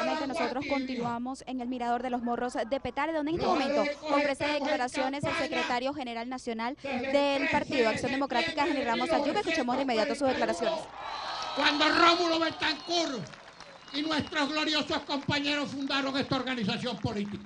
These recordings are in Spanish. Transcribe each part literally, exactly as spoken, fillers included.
Igualmente nosotros continuamos en el Mirador de los Morros de Petare, donde en este momento ofrece declaraciones el secretario general nacional del Partido Acción Democrática, Henry Ramos Ayuca. Escuchemos de inmediato sus declaraciones. Cuando Rómulo Betancourt y nuestros gloriosos compañeros fundaron esta organización política,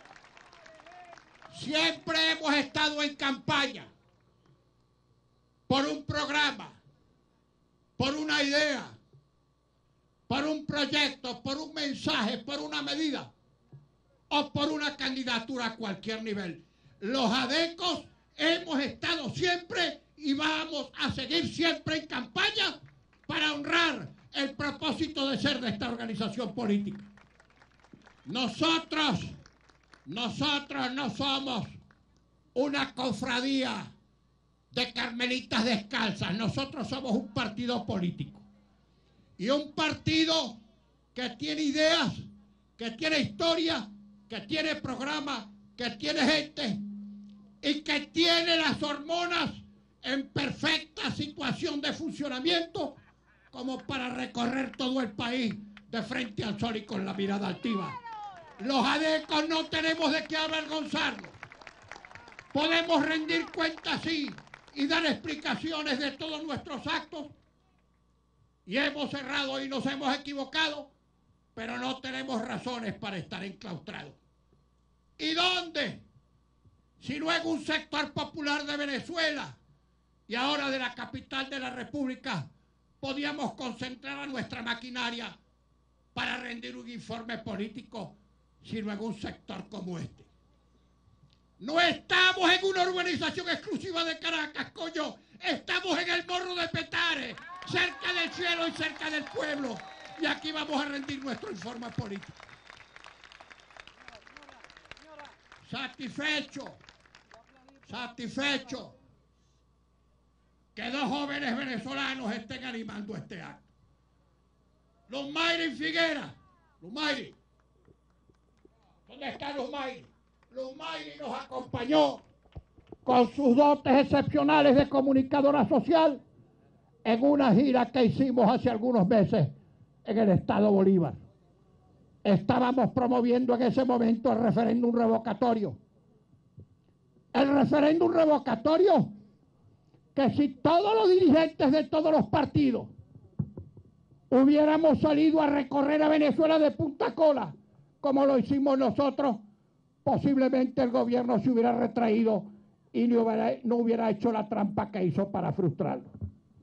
siempre hemos estado en campaña por un programa, por una idea, por un proyecto, por un mensaje, por una medida o por una candidatura a cualquier nivel. Los adecos hemos estado siempre y vamos a seguir siempre en campaña para honrar el propósito de ser de esta organización política. Nosotros, nosotros no somos una cofradía de carmelitas descalzas. Nosotros somos un partido político. Y un partido que tiene ideas, que tiene historia, que tiene programa, que tiene gente y que tiene las hormonas en perfecta situación de funcionamiento como para recorrer todo el país de frente al sol y con la mirada altiva. Los adecos no tenemos de qué avergonzarnos. Podemos rendir cuentas, sí, y dar explicaciones de todos nuestros actos. Y hemos errado y nos hemos equivocado, pero no tenemos razones para estar enclaustrados. ¿Y dónde? Si no en un sector popular de Venezuela y ahora de la capital de la República, podíamos concentrar a nuestra maquinaria para rendir un informe político, sino en un sector como este. No estamos en una urbanización exclusiva de Caracas, coño. Estamos en el Morro de Petare, cerca del cielo y cerca del pueblo. Y aquí vamos a rendir nuestro informe político. Satisfecho, satisfecho que dos jóvenes venezolanos estén animando este acto. Los Mayri Figuera, los Mayri. ¿Dónde están los Mayri? Los Mayri nos acompañó con sus dotes excepcionales de comunicadora social en una gira que hicimos hace algunos meses en el estado Bolívar. Estábamos promoviendo en ese momento el referéndum revocatorio. El referéndum revocatorio que si todos los dirigentes de todos los partidos hubiéramos salido a recorrer a Venezuela de punta a cola, como lo hicimos nosotros, posiblemente el gobierno se hubiera retraído y no hubiera, no hubiera hecho la trampa que hizo para frustrarlo.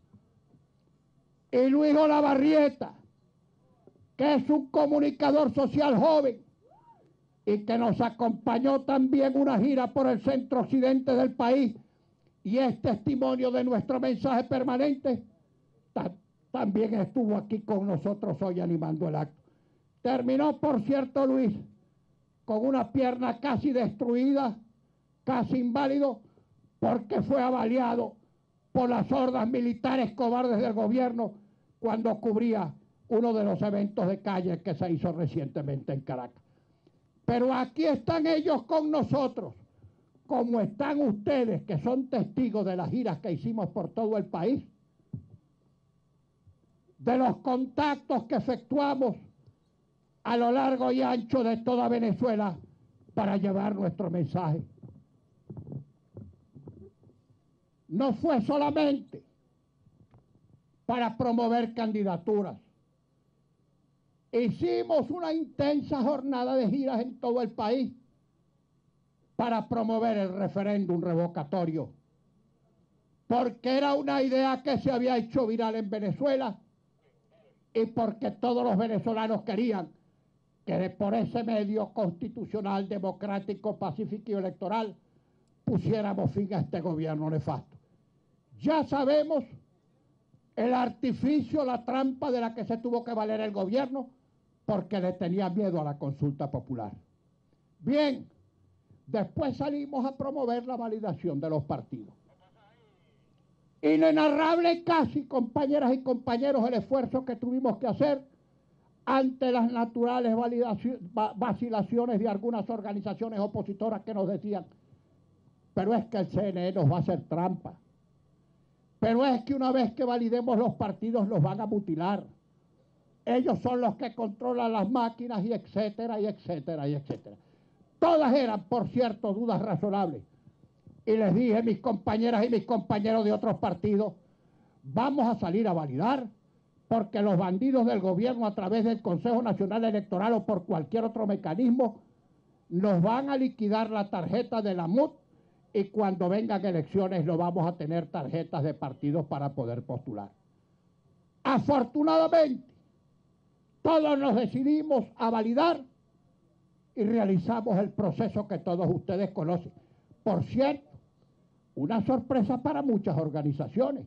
Y Luis Olavarrieta, que es un comunicador social joven y que nos acompañó también en una gira por el centro occidente del país y es testimonio de nuestro mensaje permanente, ta también estuvo aquí con nosotros hoy animando el acto. Terminó, por cierto, Luis, con una pierna casi destruida, casi inválido, porque fue avaliado por las hordas militares cobardes del gobierno cuando cubría uno de los eventos de calle que se hizo recientemente en Caracas. Pero aquí están ellos con nosotros, como están ustedes, que son testigos de las giras que hicimos por todo el país, de los contactos que efectuamos a lo largo y ancho de toda Venezuela para llevar nuestro mensaje. No fue solamente para promover candidaturas. Hicimos una intensa jornada de giras en todo el país para promover el referéndum revocatorio, porque era una idea que se había hecho viral en Venezuela y porque todos los venezolanos querían que por ese medio constitucional, democrático, pacífico y electoral pusiéramos fin a este gobierno nefasto. Ya sabemos el artificio, la trampa de la que se tuvo que valer el gobierno porque le tenía miedo a la consulta popular. Bien, después salimos a promover la validación de los partidos. Inenarrable casi, compañeras y compañeros, el esfuerzo que tuvimos que hacer ante las naturales vacilaciones de algunas organizaciones opositoras que nos decían, pero es que el C N E nos va a hacer trampa, pero es que una vez que validemos los partidos los van a mutilar, ellos son los que controlan las máquinas y etcétera, y etcétera, y etcétera. Todas eran, por cierto, dudas razonables. Y les dije, mis compañeras y mis compañeros de otros partidos, vamos a salir a validar, porque los bandidos del gobierno a través del Consejo Nacional Electoral o por cualquier otro mecanismo nos van a liquidar la tarjeta de la M U T y cuando vengan elecciones no vamos a tener tarjetas de partidos para poder postular. Afortunadamente, todos nos decidimos a validar y realizamos el proceso que todos ustedes conocen. Por cierto, una sorpresa para muchas organizaciones.